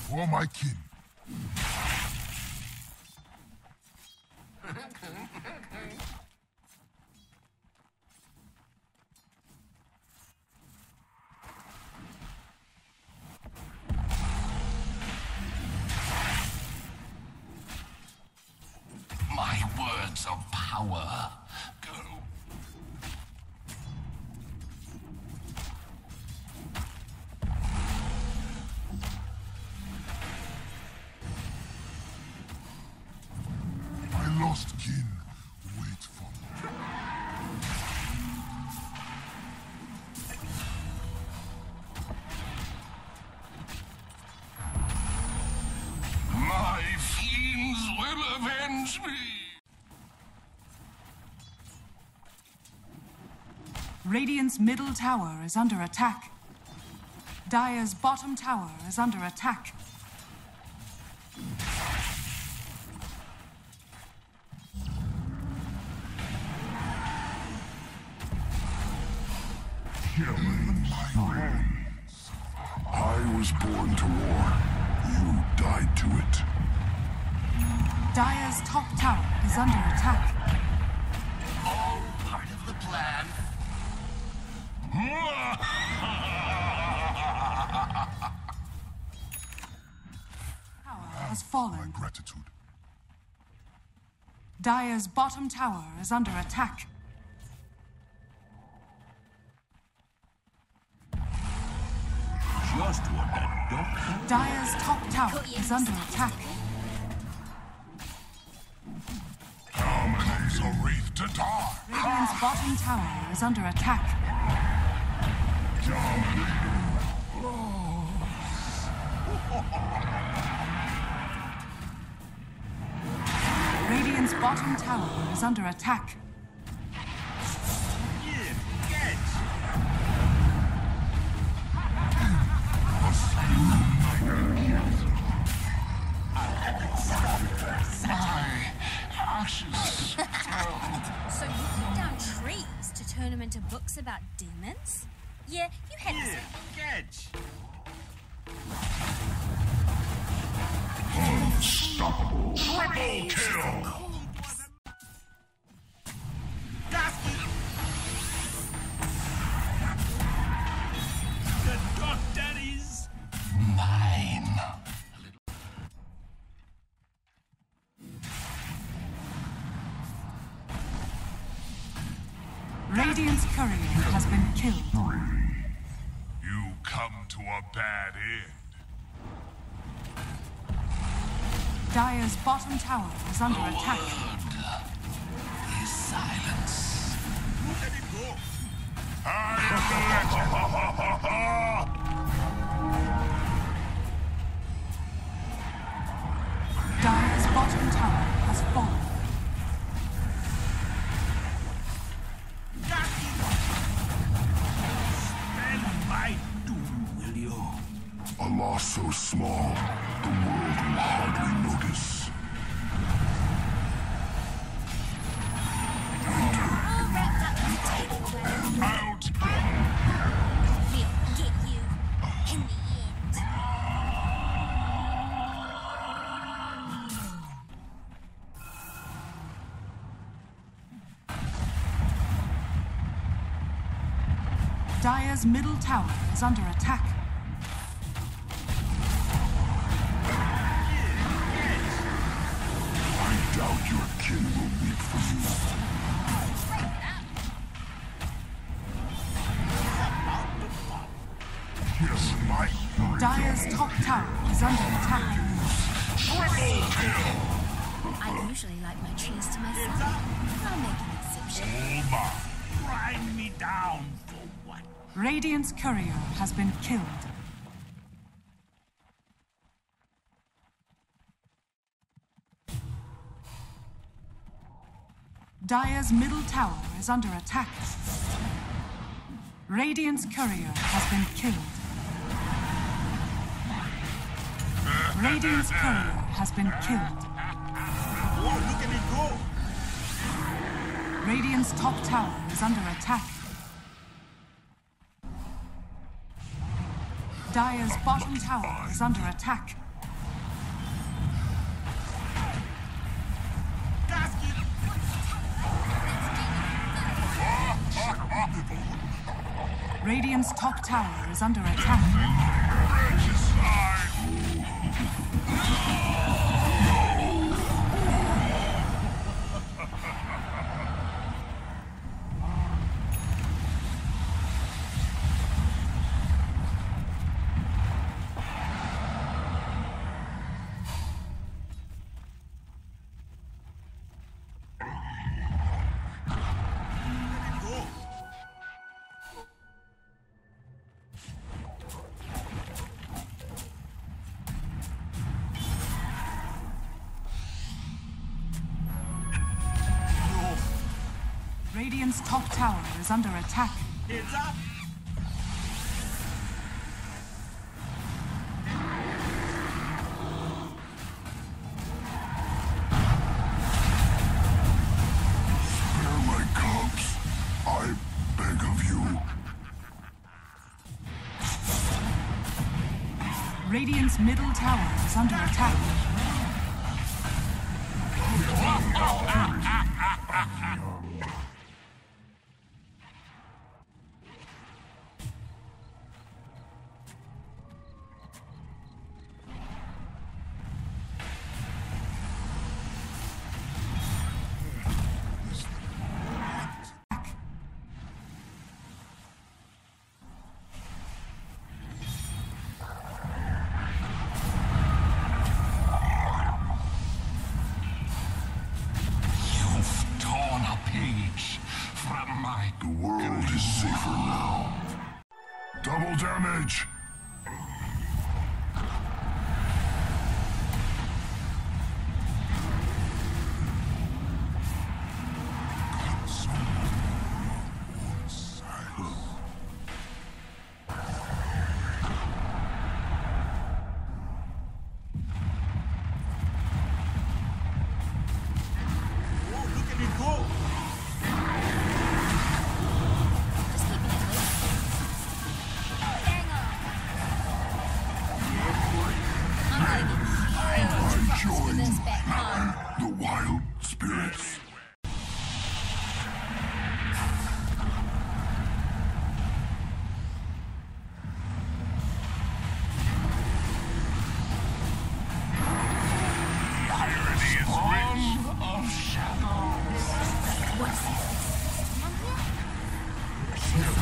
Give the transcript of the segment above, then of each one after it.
For my kin. My words of power. Go. My lost kin wait for me. My fiends will avenge me. Radiant's middle tower is under attack. Dire's bottom tower is under attack. Killing my reigns. I was born to war. You died to it. Dire's top tower is under attack. All part of the plan. Tower has My fallen. gratitude. Dire's bottom tower is under attack. Just what that doctor. Dire's top tower is under attack. Comes a wraith to die. Radiant's bottom tower is under attack. Radiant's bottom tower is under attack. My ashes. So you cut down trees to turn them into books about demons? Yeah, you had this. Catch. Unstoppable. Triple kill. The doctor is Mine. Radiant's courier has been killed. You come to a bad end. Dire's bottom tower is under attack. Is silence. look at it go. I am the legend. Dire's bottom tower has fallen. Spend my doom, will you? A loss so small, the world will hardly notice. All wrapped up in a table where Out. we'll get you in the end. Dire's middle tower is under attack. I doubt your kin will weep for you. Yes, my Dire's top tower is under attack. triple kill. I usually like my trees to myself. I'll make an exception. All mine. Grind me down for what? Radiant's courier has been killed. Dire's middle tower is under attack. Radiant's courier has been killed. Radiant's courier has been killed. Oh, look at it go. Radiant's top tower is under attack. Dire's bottom tower is under attack. Radiant's top tower is under attack. Radiant's top tower is under attack. Heads up! Spare my cubs, I beg of you. Radiant's middle tower is under attack. The world is safer now. Double damage! Oh, look at it go! Just keeping it loose. Hang on. I'm gonna get huge for this bet home. The wild spirits. What's this? Someone here?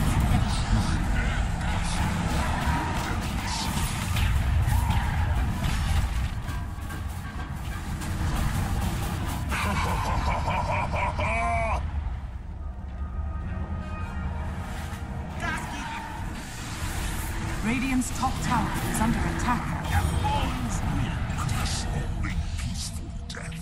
Radiant's top tower is under attack. Only peaceful death.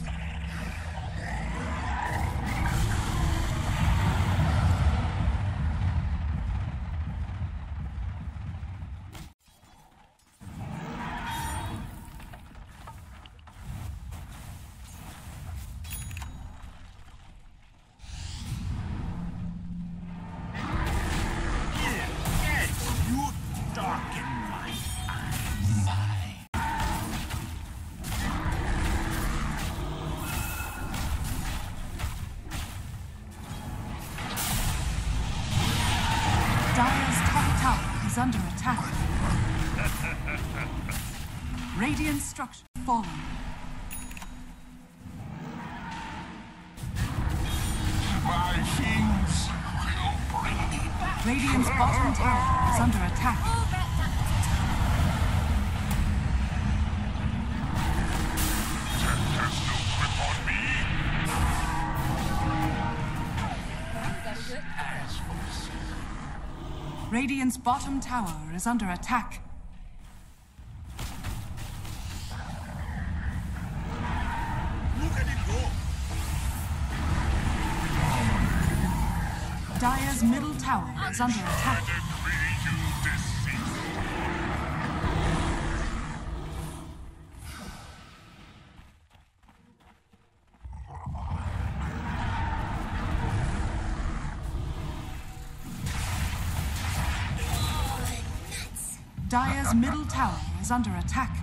You darken my Dire's top tower is under attack. Radiant structure fallen. My fiends will bring me back. Radiant's bottom tower is under attack. All wrapped up at the top. There's no grip on me. Gotta do it. Radiant's bottom tower is under attack. Look at it go! Dire's middle tower is under attack. Decree you deceased. Dire's middle tower is under attack.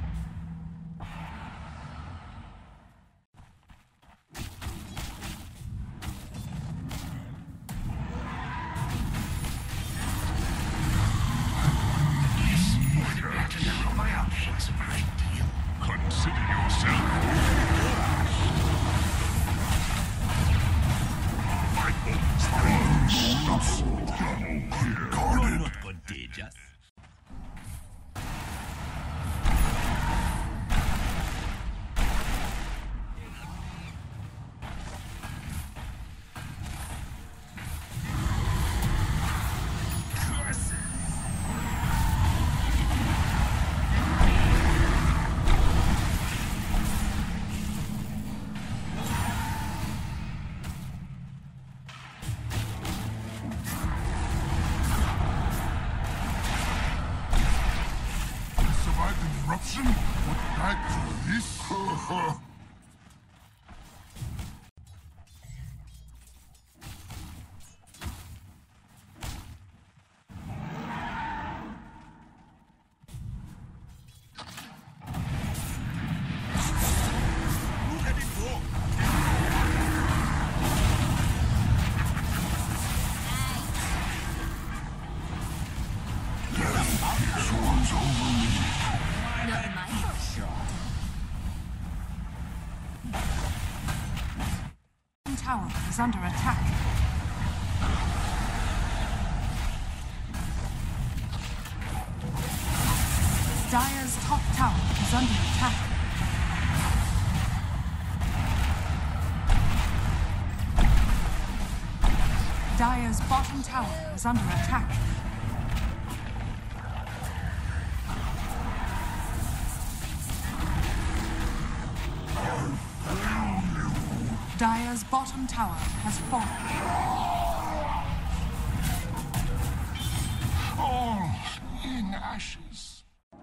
contagious. Eruption? What back to this? Look at it go. This one's over me. Not my fault, sure. Tower is under attack. Dire's top tower is under attack. Dire's bottom tower is under attack. Dire's bottom tower has fallen. All in ashes.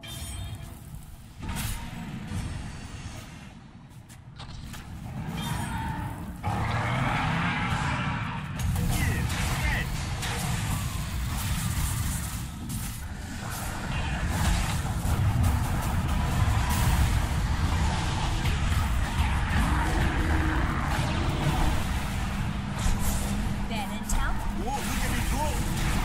Bad intel? Whoa, look at it go.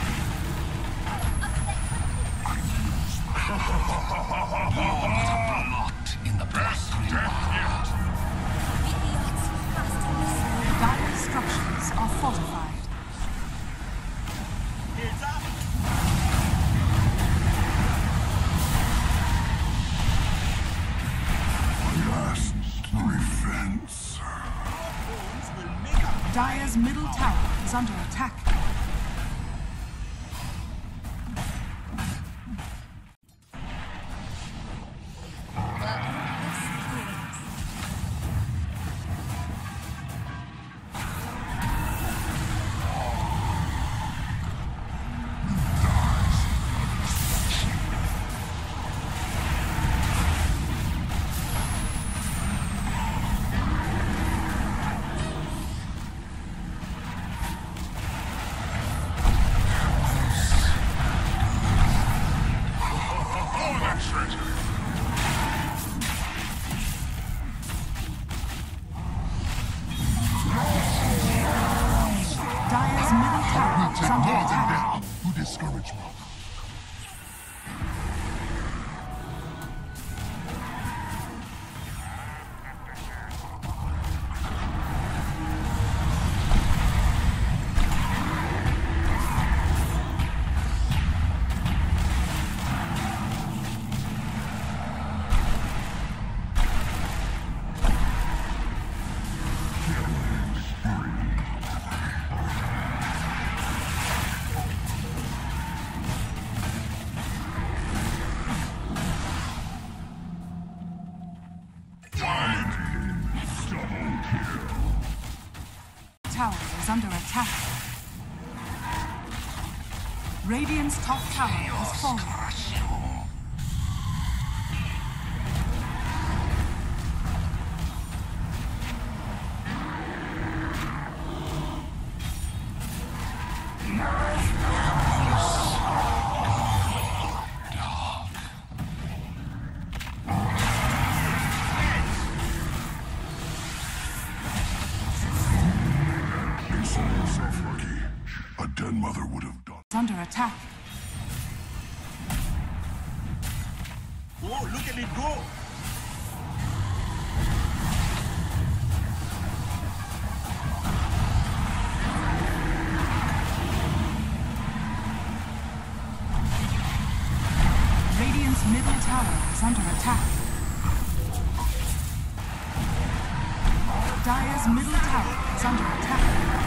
Locked in the past. Idiots busting this. Dire's structures are fortified. Heads up. Last defense. Bones will make up. Dire's middle tower is under attack. Oh, that's treasure. Dire's middle tower is under attack. You discourage me. Tower is under attack. Radiant's top tower has fallen. Crush you. Consider yourself lucky. A den mother would have done. Is under attack. Whoa, look at it go. is under attack. Dire's middle tower is under attack.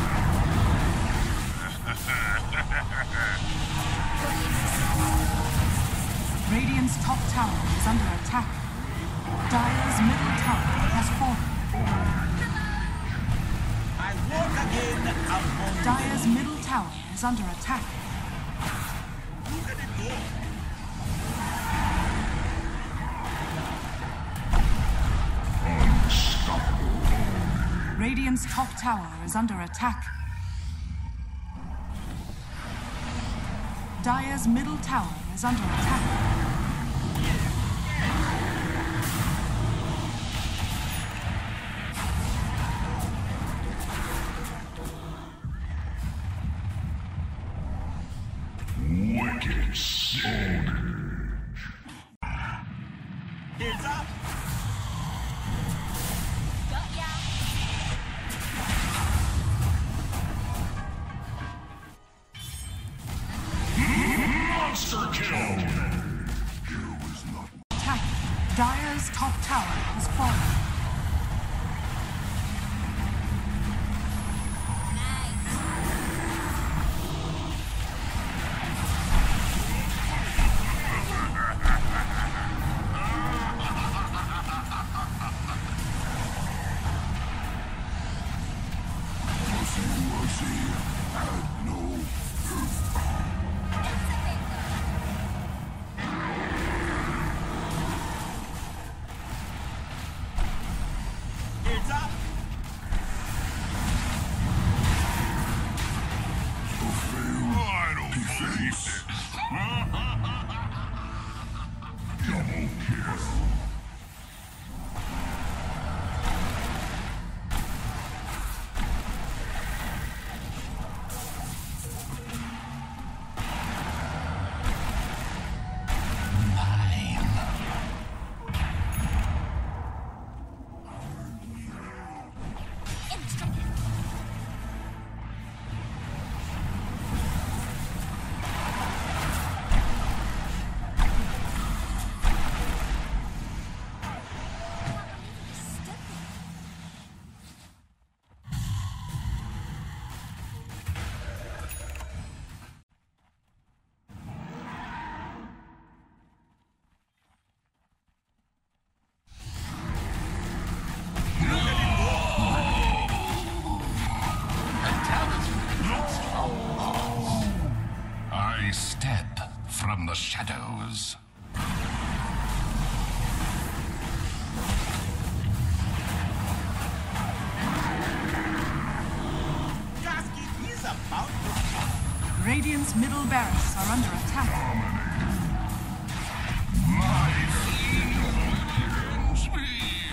Radiant's top tower is under attack. Dire's middle tower has fallen. I walk again among Dire's middle tower is under attack. Look at it go. Radiant's top tower is under attack. Dire's middle tower is under attack. Wicked savage. Heads up. Got ya. Monster kill. Here was not Attack. Dire's top tower has fallen. had no Heads up. I don't believe this. double kill. I step from the shadows. Gasky is about to Radiant's middle barracks are under attack. My fear kills me.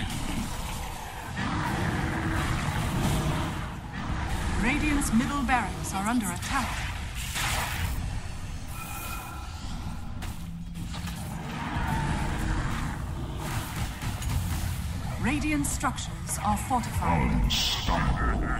Radiant's middle barracks are under attack. Radiant structures are fortified. Unstoppable.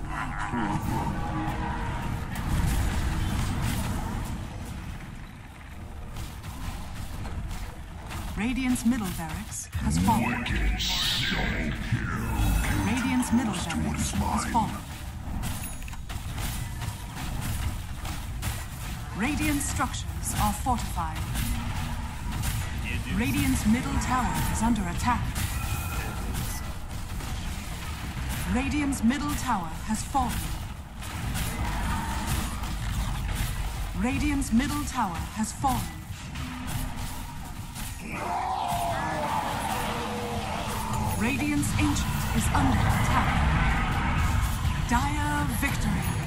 Radiant's middle barracks has fallen. Wicked double kill. Radiant's middle barracks has fallen. Radiant structures are fortified. Radiant's middle tower is under attack. Radiant's middle tower has fallen. Radiant's middle tower has fallen. Radiant's ancient is under attack. Dire victory.